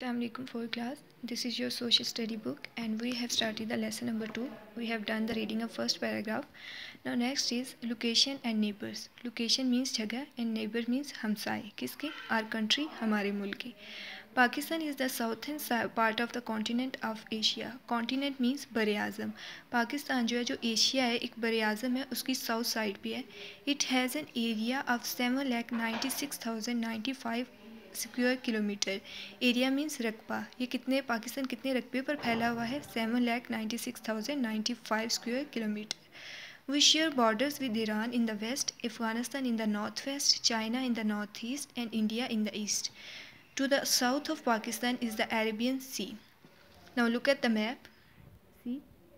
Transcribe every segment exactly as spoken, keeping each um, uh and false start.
Assalamualaikum for class. This is your social study book and we have started the lesson number two. We have done the reading of first paragraph. Now next is location and neighbors. Location means जगह and neighbor means हमसाए. किसके? Our country, हमारे मुल्क के. Pakistan is the southern part of the continent of Asia. Continent means बरे आज़म. पाकिस्तान जो है जो Asia है एक बरे आज़म है उसकी साउथ साइड पे है. It has an area of seven lakh ninety-six thousand ninety-five square kilometre. Area means रकबा. ये कितने पाकिस्तान कितने रकबे पर फैला हुआ है? Seven lakh ninety six thousand ninety five square kilometre. We share borders with Iran in the west, Afghanistan in the northwest, China in the northeast, and India in the east. To the south of Pakistan is the Arabian Sea. Now look at the map. See,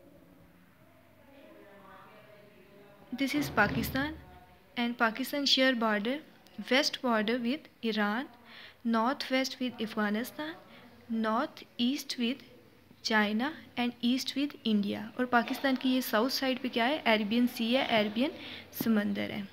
this is Pakistan, and Pakistan share border, west border with Iran, northwest with Afghanistan, northeast with China and east with India. और पाकिस्तान की ये south side पे क्या है? Arabian सी है, Arabian समंदर है.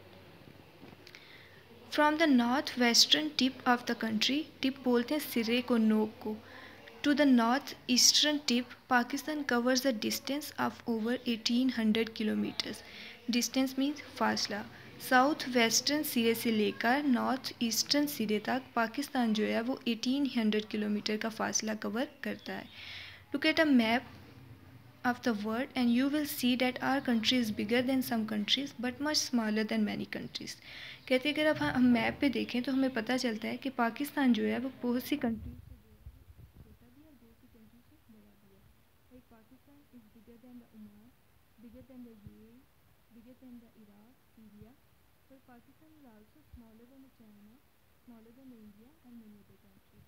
From the north western tip of the country, tip बोलते हैं सिरे को, नोक को, to the north eastern tip Pakistan covers the distance of over eighteen hundred kilometres. Distance means फासला. साउथ वेस्टर्न सिरे से लेकर नॉर्थ ईस्टर्न सिरे तक पाकिस्तान जो है वो एटीन हंड्रेड किलोमीटर का फासला कवर करता है. Look at a map of the world and you will see that our country is bigger than some countries but much smaller than many countries. कहते हैं अगर अब हम मैप पे देखें तो हमें पता चलता है कि पाकिस्तान जो है वो बहुत सी कंट्रीज से छोटा भी है और बहुत सी कंट्रीज से बड़ा भी है. Like Pakistan is bigger than the Oman, bigger than the U A E, bigger than the Iraq, Syria. But Pakistan is also smaller than the China, smaller than the India and many other countries.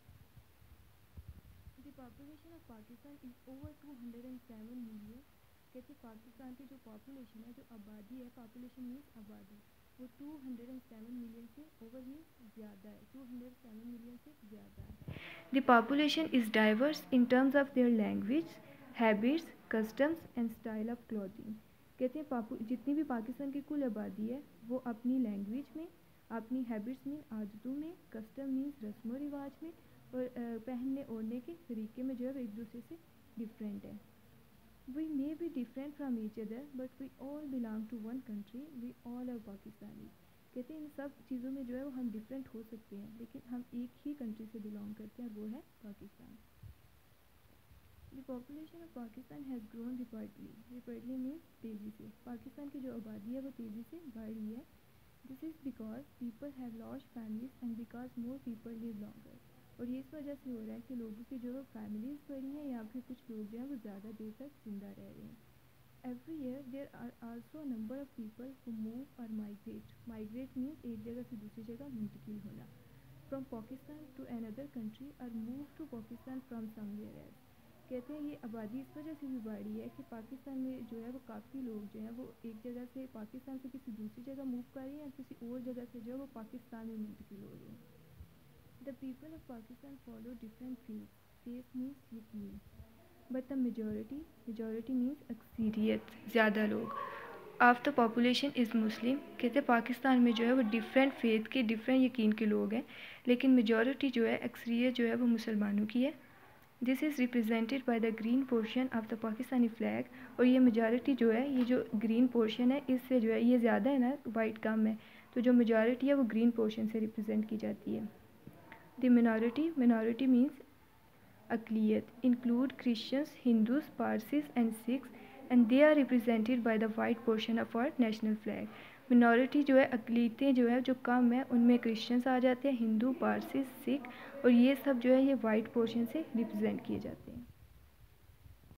The population of Pakistan is over two hundred seven million. कहते पाकिस्तान की जो population है, जो आबादी है, population means आबादी, वो two hundred seven million से ओवर मीन्स ज़्यादा है, टू हंड्रेड सेवन मिलियन से ज़्यादा है. The population is diverse in terms of their language, habits, customs and style of clothing. कहते हैं जितनी भी पाकिस्तान की कुल आबादी है वो अपनी लैंग्वेज में, अपनी हैबिट्स में, आदतों में, कस्टम मीन्स रस्म व रिवाज में, और पहनने ओढ़ने के तरीके में जो है वो एक दूसरे से डिफरेंट है. We may be different from each other but we all belong to one country, we all are Pakistani. कहते हैं इन सब चीज़ों में जो है वो हम डिफरेंट हो सकते हैं लेकिन हम एक ही कंट्री से बिलोंग करते हैं और वो है Pakistan. The population of Pakistan has grown rapidly. Rapidly means तेज़ी से. पाकिस्तान की जो आबादी है वो तेज़ी से बढ़ रही है. This is because people have large families and because more people live longer. और ये इस वजह से हो रहा है कि लोगों की जो फैमिलीज़ बड़ी हैं या फिर कुछ लोग जो हैं वो ज़्यादा देर तक जिंदा रह रहे हैं. Every year there are also number of people who move or migrate. Migrate means एक जगह से दूसरी जगह मुंतकिल होना. From Pakistan to another country or move to Pakistan from somewhere else. कहते हैं ये आबादी इस वजह से भी बढ़ रही है कि पाकिस्तान में जो है वो काफ़ी लोग जो हैं वो एक जगह से पाकिस्तान से किसी दूसरी जगह मूव कर रहे हैं और किसी और जगह से जो है वो पाकिस्तान में मुंतकिल हो रहे हैं. The people of Pakistan follow different faiths. Faith means yaqeen. But the majority, majority means अक्सरियत, ज़्यादा लोग, of the population is Muslim. कहते पाकिस्तान में जो है वो डिफरेंट फेथ के, डिफरेंट यकीन के लोग हैं लेकिन मेजॉरिटी जो है, अक्सरियत जो है वो मुसलमानों की है. This is represented by the green portion of the Pakistani flag. और ये मेजॉरिटी जो है, ये जो ग्रीन पोर्शन है इससे जो है ये ज़्यादा है ना, वाइट कम है, तो जो मेजॉरिटी है वो ग्रीन पोर्शन से रिप्रेजेंट की जाती है. The minority, minority means अक़लियत, include Christians, Hindus, Parsis and Sikhs and they are represented by the white portion of our national flag. minority जो है, अक़लियतें जो है जो कम है, उनमें क्रिश्चियंस आ जाते हैं, हिंदू, पारसीस, सिख, और ये सब जो है ये वाइट पोर्शन से रिप्रेजेंट किए जाते हैं.